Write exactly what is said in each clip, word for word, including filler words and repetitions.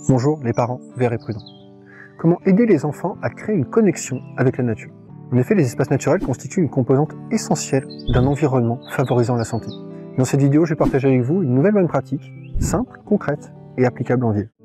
Bonjour les parents verts et prudents. Comment aider les enfants à créer une connexion avec la nature? En effet, les espaces naturels constituent une composante essentielle d'un environnement favorisant la santé. Dans cette vidéo, je vais partager avec vous une nouvelle bonne pratique, simple, concrète et applicable en ville.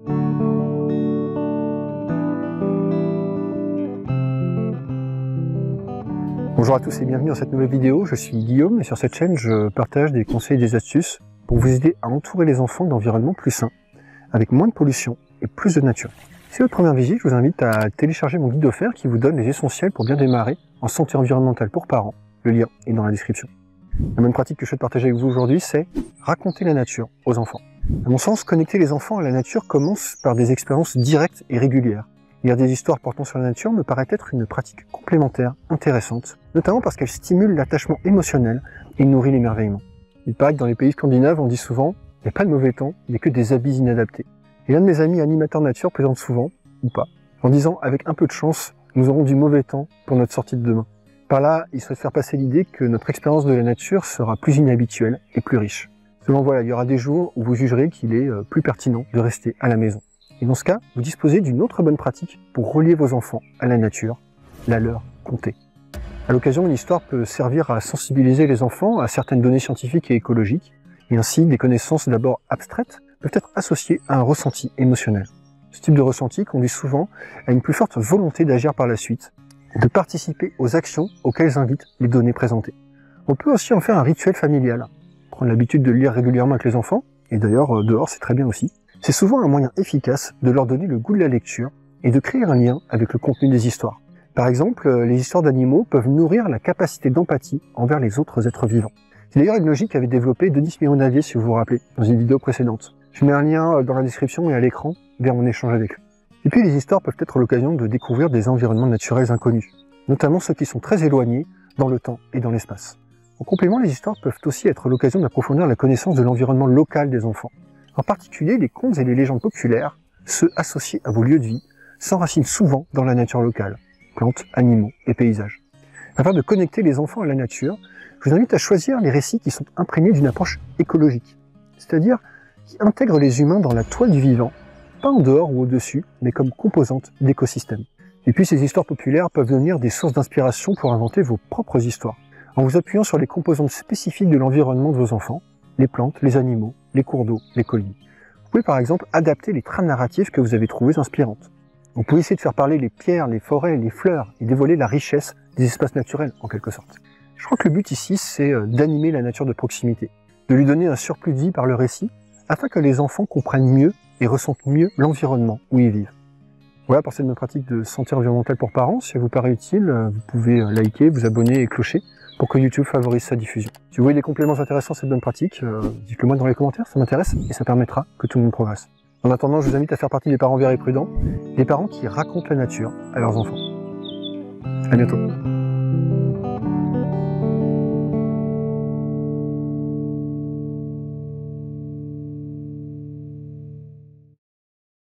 Bonjour à tous et bienvenue dans cette nouvelle vidéo. Je suis Guillaume et sur cette chaîne, je partage des conseils et des astuces pour vous aider à entourer les enfants d'environnements plus sains, avec moins de pollution et plus de nature. Si c'est votre première visite, je vous invite à télécharger mon guide offert qui vous donne les essentiels pour bien démarrer en santé environnementale pour parents. Le lien est dans la description. La bonne pratique que je souhaite partager avec vous aujourd'hui, c'est raconter la nature aux enfants. À mon sens, connecter les enfants à la nature commence par des expériences directes et régulières. Lire des histoires portant sur la nature me paraît être une pratique complémentaire, intéressante, notamment parce qu'elle stimule l'attachement émotionnel et nourrit l'émerveillement. Il paraît que dans les pays scandinaves, on dit souvent « il n'y a pas de mauvais temps, il n'y a que des habits inadaptés ». Et l'un de mes amis animateurs nature plaisante souvent, ou pas, en disant « avec un peu de chance, nous aurons du mauvais temps pour notre sortie de demain ». Par là, il souhaite faire passer l'idée que notre expérience de la nature sera plus inhabituelle et plus riche. Selon voilà, il y aura des jours où vous jugerez qu'il est plus pertinent de rester à la maison. Et dans ce cas, vous disposez d'une autre bonne pratique pour relier vos enfants à la nature, la leur conter. À l'occasion, l'histoire peut servir à sensibiliser les enfants à certaines données scientifiques et écologiques, et ainsi des connaissances d'abord abstraites peuvent être associées à un ressenti émotionnel. Ce type de ressenti conduit souvent à une plus forte volonté d'agir par la suite, de participer aux actions auxquelles invitent les données présentées. On peut aussi en faire un rituel familial, prendre l'habitude de lire régulièrement avec les enfants, et d'ailleurs dehors c'est très bien aussi. C'est souvent un moyen efficace de leur donner le goût de la lecture et de créer un lien avec le contenu des histoires. Par exemple, les histoires d'animaux peuvent nourrir la capacité d'empathie envers les autres êtres vivants. C'est d'ailleurs une logique qu'avait développée Denis Mironavier, si vous vous rappelez, dans une vidéo précédente. Je mets un lien dans la description et à l'écran vers mon échange avec lui. Et puis les histoires peuvent être l'occasion de découvrir des environnements naturels inconnus, notamment ceux qui sont très éloignés dans le temps et dans l'espace. En complément, les histoires peuvent aussi être l'occasion d'approfondir la connaissance de l'environnement local des enfants. En particulier, les contes et les légendes populaires, ceux associés à vos lieux de vie, s'enracinent souvent dans la nature locale, plantes, animaux et paysages. Afin de connecter les enfants à la nature, je vous invite à choisir les récits qui sont imprégnés d'une approche écologique, c'est-à-dire qui intègrent les humains dans la toile du vivant, pas en dehors ou au-dessus, mais comme composante d'écosystèmes. Et puis ces histoires populaires peuvent devenir des sources d'inspiration pour inventer vos propres histoires, en vous appuyant sur les composantes spécifiques de l'environnement de vos enfants, les plantes, les animaux, les cours d'eau, les collines. Vous pouvez par exemple adapter les trames narratives que vous avez trouvées inspirantes. Vous pouvez essayer de faire parler les pierres, les forêts, les fleurs et dévoiler la richesse des espaces naturels en quelque sorte. Je crois que le but ici c'est d'animer la nature de proximité, de lui donner un surplus de vie par le récit, afin que les enfants comprennent mieux et ressentent mieux l'environnement où ils vivent. Voilà pour cette bonne pratique de santé environnementale pour parents. Si elle vous paraît utile, vous pouvez liker, vous abonner et clocher pour que YouTube favorise sa diffusion. Si vous voyez des compléments intéressants à cette bonne pratique, euh, dites-le moi dans les commentaires, ça m'intéresse et ça permettra que tout le monde progresse. En attendant, je vous invite à faire partie des parents verts et prudents, des parents qui racontent la nature à leurs enfants. À bientôt.